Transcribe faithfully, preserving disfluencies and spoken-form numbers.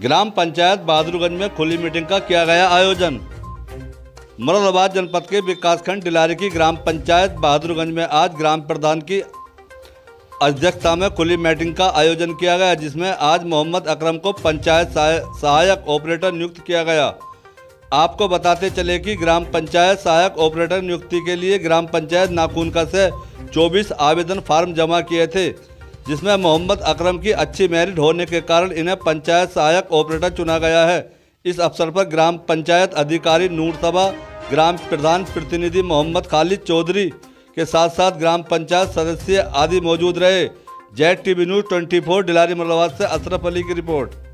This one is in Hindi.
ग्राम पंचायत बहादुरगंज में खुली मीटिंग का किया गया आयोजन। मुरादाबाद जनपद के विकासखंड डिलारी की ग्राम पंचायत बहादुरगंज में आज ग्राम प्रधान की अध्यक्षता में खुली मीटिंग का आयोजन किया गया, जिसमें आज मोहम्मद अकरम को पंचायत सहायक ऑपरेटर नियुक्त किया गया। आपको बताते चले कि ग्राम पंचायत सहायक ऑपरेटर नियुक्ति के लिए ग्राम पंचायत नाखूनका से चौबीस आवेदन फार्म जमा किए थे, जिसमें मोहम्मद अकरम की अच्छी मेरिट होने के कारण इन्हें पंचायत सहायक ऑपरेटर चुना गया है। इस अवसर पर ग्राम पंचायत अधिकारी नूर सबा, ग्राम प्रधान प्रतिनिधि मोहम्मद खालिद चौधरी के साथ साथ ग्राम पंचायत सदस्य आदि मौजूद रहे। जेड टीवी न्यूज़ चौबीस डिलारी मुरादाबाद से अशरफ अली की रिपोर्ट।